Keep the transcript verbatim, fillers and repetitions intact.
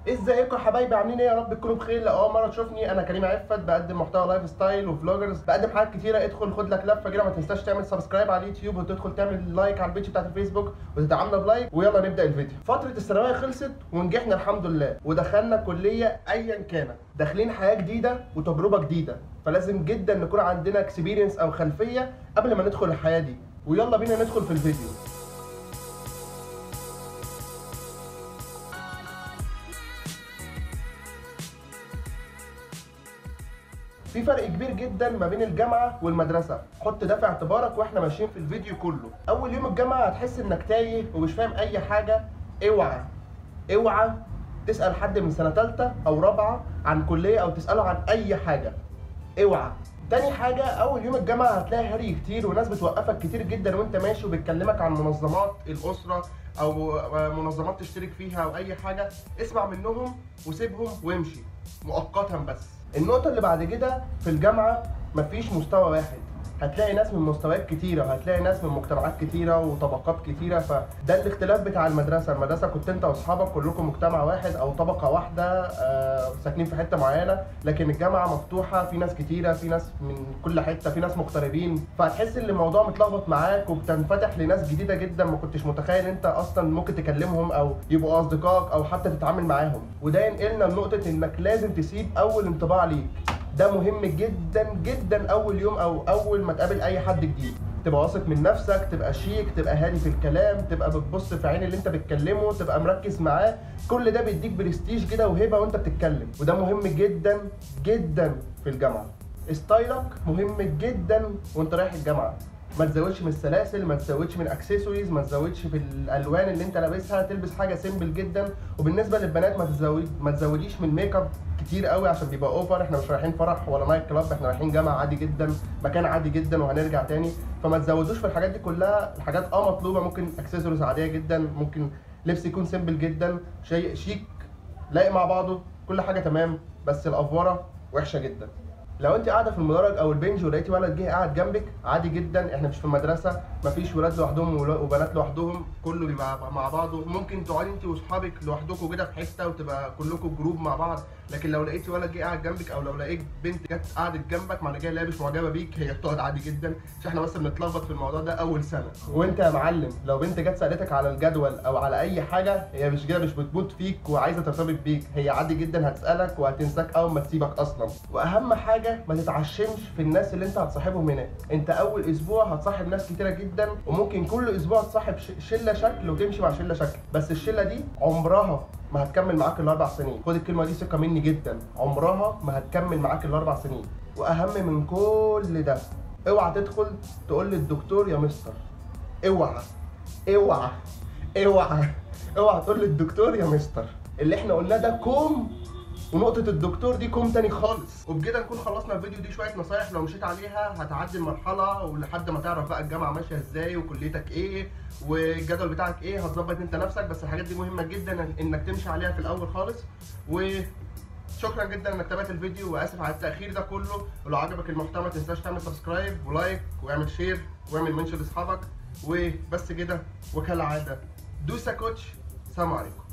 ازيكم يا حبايبي، عاملين ايه؟ يا رب تكونوا بخير. لو اول مره تشوفني، انا كريم عفت، بقدم محتوى لايف ستايل وفلوجرز، بقدم حاجات كتيره. ادخل خد لك لفه كده، ما تنساش تعمل سبسكرايب على اليوتيوب، وتدخل تعمل لايك على البيج بتاعت الفيسبوك وتدعمنا بلايك. ويلا نبدا الفيديو. فتره الثانويه خلصت ونجحنا الحمد لله، ودخلنا كليه ايا كانت. داخلين حياه جديده وتجربه جديده، فلازم جدا نكون عندنا اكسبيرينس او خلفيه قبل ما ندخل الحياه دي. ويلا بينا ندخل في الفيديو. في فرق كبير جدا ما بين الجامعه والمدرسه، حط ده في اعتبارك واحنا ماشيين في الفيديو كله. اول يوم الجامعه هتحس انك تايه ومش فاهم اي حاجه. اوعى اوعى تسال حد من سنه ثالثه او رابعه عن كليه، او تساله عن اي حاجه. اوعى. تاني حاجه، اول يوم الجامعه هتلاقي هري كتير وناس بتوقفك كتير جدا وانت ماشي، وبتكلمك عن منظمات الاسره او منظمات تشترك فيها او اي حاجه. اسمع منهم وسيبهم وامشي مؤقتا بس. النقطة اللي بعد كده، في الجامعة مفيش مستوى واحد، هتلاقي ناس من مستويات كتيرة، هتلاقي ناس من مجتمعات كتيرة وطبقات كتيرة. فده الاختلاف بتاع المدرسة. المدرسة كنت انت واصحابك كلكم مجتمع واحد او طبقة واحدة، آه ساكنين في حتة معينة. لكن الجامعة مفتوحة، في ناس كتيرة، في ناس من كل حتة، في ناس مغتربين. فهتحس ان الموضوع متلخبط معاك، وبتنفتح لناس جديدة جدا ما كنتش متخيل انت اصلا ممكن تكلمهم او يبقوا اصدقائك او حتى تتعامل معاهم. وده ينقلنا لنقطة انك لازم تسيب اول انطباع ليك. ده مهم جدا جدا. اول يوم او اول ما تقابل اي حد جديد تبقى واثق من نفسك، تبقى شيك، تبقى هادي في الكلام، تبقى بتبص في عين اللي انت بتكلمه، تبقى مركز معاه. كل ده بيديك برستيج كده وهيبه وانت بتتكلم، وده مهم جدا جدا في الجامعه. ستايلك مهم جدا وانت رايح الجامعه. ما تزودش من السلاسل، ما تزودش من اكسسوارز، ما تزودش في الالوان اللي انت لابسها. تلبس حاجه سيمبل جدا. وبالنسبه للبنات، ما تزود ما تزوديش من ميك اب كتير قوي عشان بيبقى اوفر. احنا مش رايحين فرح ولا نايت كلاب، احنا رايحين جامعه عادي جدا، مكان عادي جدا وهنرجع تاني. فما تزودوش في الحاجات دي كلها. الحاجات اه مطلوبه، ممكن اكسسوارز عاديه جدا، ممكن لبس يكون سيمبل جدا، شيء شيك لايق مع بعضه، كل حاجه تمام. بس الافوره وحشه جدا. لو انت قاعده في المدرج او البنج ولقيتي ولد جه قاعد جنبك، عادي جدا. احنا مش في المدرسه، مفيش ولاد لوحدهم وبنات لوحدهم، كله بيبقى مع بعضه. ممكن تقعدي انت واصحابك لوحدكم كده في حته وتبقى كلكم جروب مع بعض. لكن لو لقيتي ولد جه قاعد جنبك، او لو لقيت بنت جت قعدت جنبك معنى كده لابس معجبه بيك، هي بتقعد عادي جدا. عشان احنا بس بنتلخبط في الموضوع ده اول سنه. وانت يا معلم، لو بنت جت سالتك على الجدول او على اي حاجه، هي مش كده، مش بتموت فيك وعايزه ترتبط بيك. هي عادي جدا هتسالك وهتنساك اول ما تسيبك اصلا. واهم حاجه، ما تتعشمش في الناس اللي انت هتصاحبهم هناك. انت اول اسبوع هتصاحب ناس كتيره جدا، وممكن كل اسبوع تصاحب شله شكل وتمشي مع شله شكل. بس الشله دي عمرها ما هتكمل معاك الاربع سنين. خد الكلمه دي ثقه مني جدا، عمرها ما هتكمل معاك الاربع سنين. واهم من كل ده، اوعى تدخل تقول للدكتور يا مستر. اوعى اوعى اوعى اوعى تقول للدكتور يا مستر. اللي احنا قلناه ده كوم، ونقطة الدكتور دي كوم تاني خالص. وبكده نكون خلصنا الفيديو. دي شوية نصايح لو مشيت عليها هتعدي المرحلة، ولحد ما تعرف بقى الجامعة ماشية ازاي وكليتك ايه والجدول بتاعك ايه، هتظبط انت نفسك. بس الحاجات دي مهمة جدا انك تمشي عليها في الأول خالص. وشكرا جدا انك تابعت الفيديو، واسف على التأخير ده كله. ولو عجبك المحتوى ما تنساش تعمل سبسكرايب ولايك واعمل شير واعمل منشن لاصحابك. وبس كده، وكالعادة دوسا كوتش. سلام عليكم.